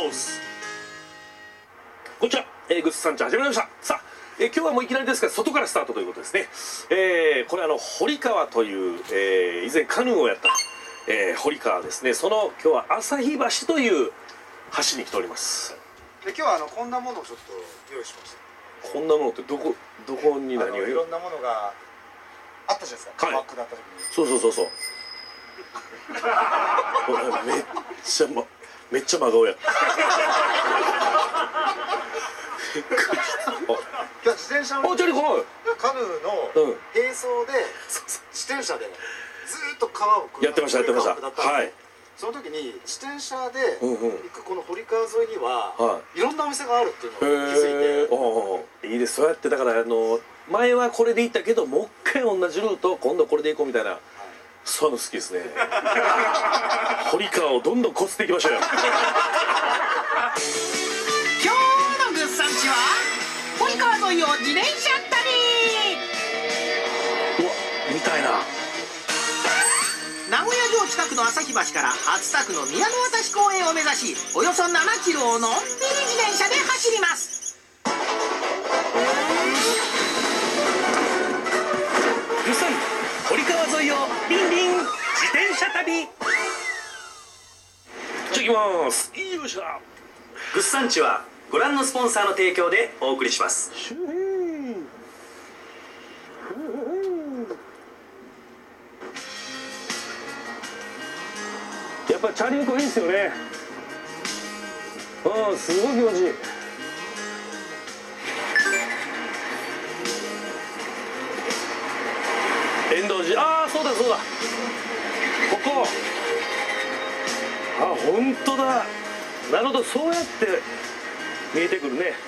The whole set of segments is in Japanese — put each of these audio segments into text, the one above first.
こんにちは、グッズ産地始まりました。さあ、今日はもういきなりですが外からスタートということですね。これ堀川という、以前カヌーをやった、堀川ですね。その今日は旭橋という橋に来ております。 で今日はこんなものをちょっと用意しました。 こんなものってどこに何がいろんなものがあったじゃないですか。 はい、 バックだった時に。 そうめっちゃ真顔や。 今日自転車のカヌーの並走で自転車でずっと川をやってました。はい。 その時に自転車で行くこの堀川沿いにはいろんなお店があるっていうのを気づいて、 いいです。そうやってだから前はこれで行ったけどもう一回同じルート今度これで行こうみたいな、そういうの好きですね。堀川をどんどんこすっていきましょうよ。 今日のグッサンチは堀川沿いを自転車旅。 うわ、みたいな。 名古屋城近くの旭橋から熱田区の宮の渡公園を目指し、およそ7キロをのんびり自転車で走ります。 グッサン堀川沿いをビンビン自転車旅。じゃあ行きます。よいしょ。 グッサンチはご覧のスポンサーの提供でお送りします。 やっぱチャリンコいいですよね。すごい気持ちいい。遠藤寺、そうだここ。本当だ。なるほど、そうやって見えてくるね。 実はです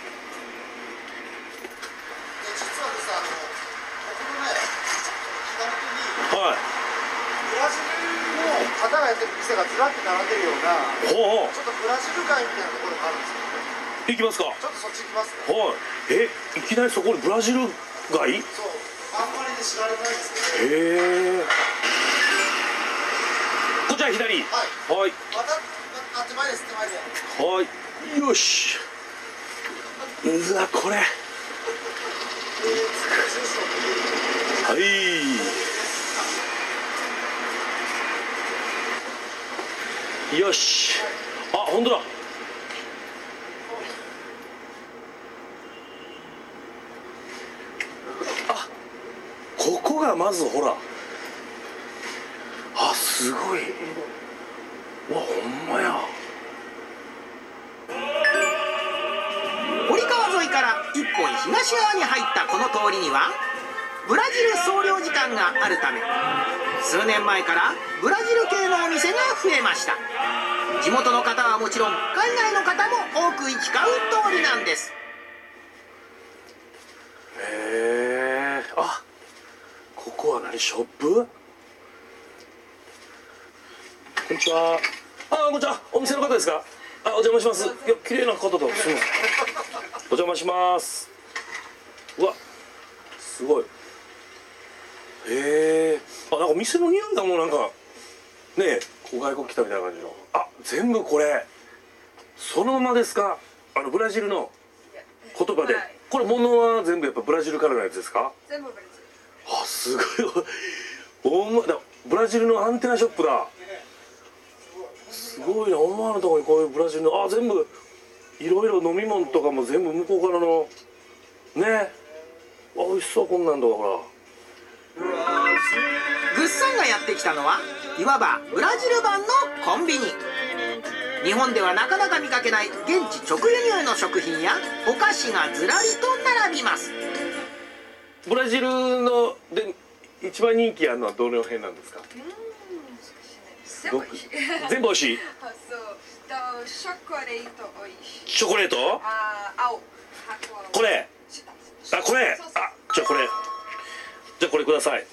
ここのね左手にブラジルの方がやってる店がずらって並んでるようなちょっとブラジル街みたいなところがあるんですよ。 行きますか。 ちょっとそっち行きますか。 いきなりそこにブラジル街。 そう、あんまりね知られないんですけど。 こちら左。はい。 また手前です。手前で。 はい。よし。うわ、これ。はい。よし。本当だ。ここがまずほら。すごい。うわ、ほんまや。 堀川沿いから一本東側に入ったこの通りにはブラジル総領事館があるため、数年前からブラジル系のお店が増えました。地元の方はもちろん海外の方も多く行き交う通りなんです。 ここは何ショップ？こんにちは。こんにちは。お店の方ですか？お邪魔します。いや、綺麗な方だ。すみません。お邪魔します。うわ、すごい。なんか店の匂いがもうなんかね、外国来たみたいな感じの。全部これそのままですか？ブラジルの言葉で。これ物は全部やっぱブラジルからのやつですか？ 全部ブラジル。 すごい。ブラジルのアンテナショップだ。すごいな。思わぬところにこういうブラジルの全部いろいろ飲み物とかも全部向こうからのね。美味しそう。こんなんとかほら。 グッサンがやってきたのはいわばブラジル版のコンビニ。日本ではなかなか見かけない現地直輸入の食品やお菓子がずらりと並びます。 ブラジルので一番人気あるのはどの辺なんですか？全部美味しい。 チョコレート美味しい。 チョコレート？これ。これ。じゃあこれください。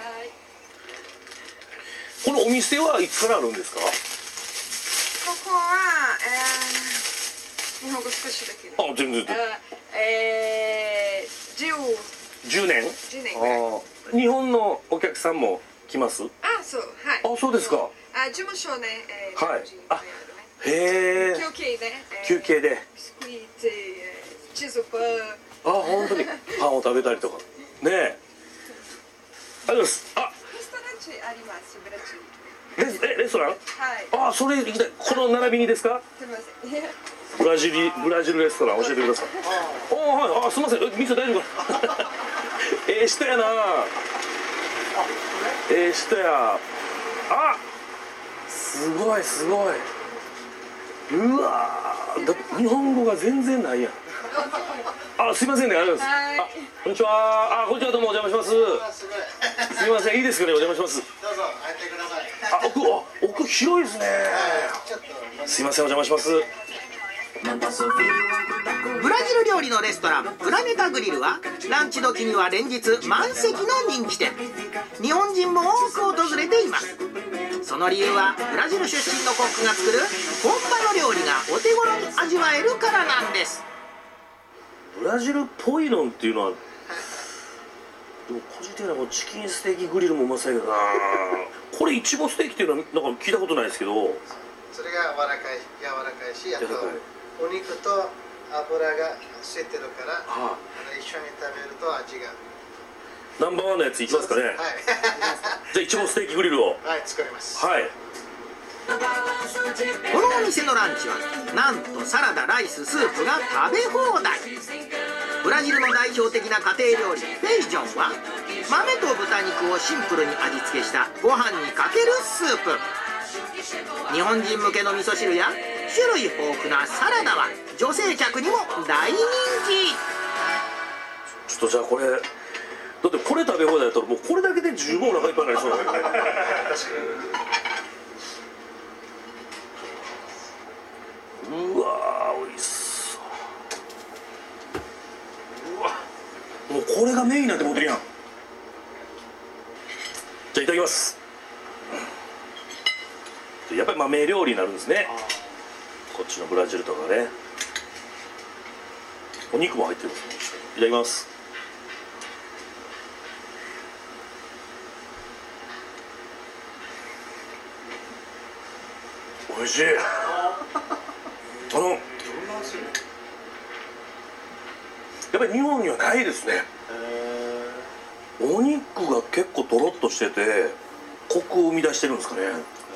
このお店はいつからあるんですか？ ここは日本語少しだけど。 全然。10年？ ぐらい。 日本のお客さんも来ます？ そう、はい。 そうですか。 事務所ね、 はい。へえ。 今日憩で休憩で。 ビスクイートチーズパンあ、本当にパンを食べたりとかねえ。ありがとうございます。あ、 レストランチありますブラジルレストラン？ はいあ、それ行きたい。この並びにですか？ すみませんブラジルレストラン教えてください。あ、はい。あ、すみません。店大丈夫かな？人やな。人や。あ、すごいすごい。うわー、日本語が全然ないやん。あ、すいませんね、ありがとうございます。あ、こんにちは。あ、こんにちは、どうもお邪魔します。すみません、いいですかね、お邪魔します。 どうぞ入ってください。 奥広いですね。すいません、お邪魔します。 ブラジル料理のレストランプラネタグリルはランチ時には連日満席の人気店。日本人も多く訪れています。その理由はブラジル出身のコックが作る本場の料理がお手頃に味わえるからなんです。 ブラジルっぽいのっていうのは、でも個人的にはチキンステーキグリルもうまそうやけどな。これイチボステーキっていうのはなんか聞いたことないですけど、 それが柔らかいし、あとお肉と油が吸ってるから、一緒に食べると味が。 ナンバーワンのやついきますかね。はい。じゃあイチボステーキグリルを。 はい、作ります。 はい。 このお店のランチはなんとサラダ、ライス、スープが食べ放題。ブラジルの代表的な家庭料理フェイジョンは豆と豚肉をシンプルに味付けしたご飯にかけるスープ。日本人向けの味噌汁や種類豊富なサラダは女性客にも大人気。 ちょっとじゃあこれ、だってこれ食べ放題だったらもうこれだけで十分お腹いっぱいになりそうだけどね。うわー、おいしそう。うわ、もうこれがメインになって持ってるやん。じゃあいただきます。やっぱり豆料理になるんですね。こっちのブラジルとかね。お肉も入ってるんですね。いただきます。おいしい。やっぱり日本にはないですね。お肉が結構とろっとしててコクを生み出してるんですかね。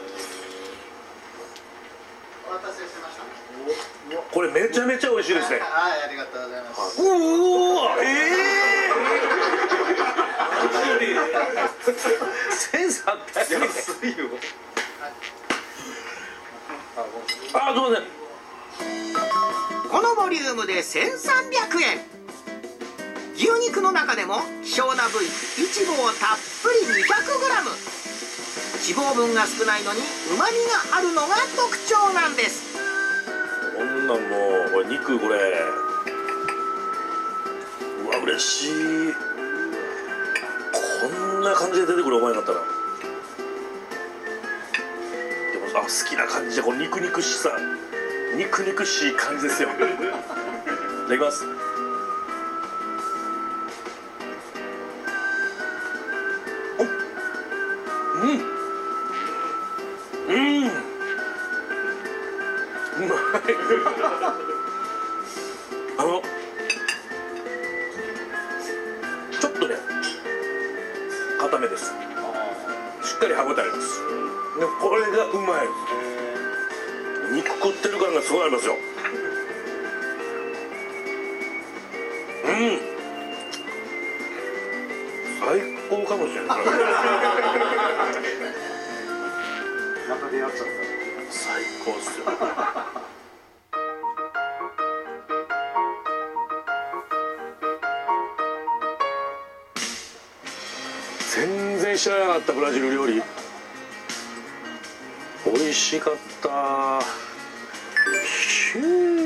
お待たせしました。 これめちゃめちゃ美味しいですね。 はい、ありがとうございます。 うわ、1800円。安いよ。あ、どうもね。 このボリュームで1300円。牛肉の中でも希少な部位イチボをたっぷり 200g。 脂肪分が少ないのにうまみがあるのが特徴なんです。 こんなんもうこれ肉、これうわ嬉しい。こんな感じで出てくるお前だったら。でも好きな感じでこの肉々しさ、肉々しい感じですよ。いただきます。うまい。ちょっとね固めです。しっかり歯ごたえあります。でこれがうまい。肉食ってる感がすごいありますよ。最高かもしれない。 また出会っちゃった。 最高っすよ。全然知らなかったブラジル料理。美味しかった。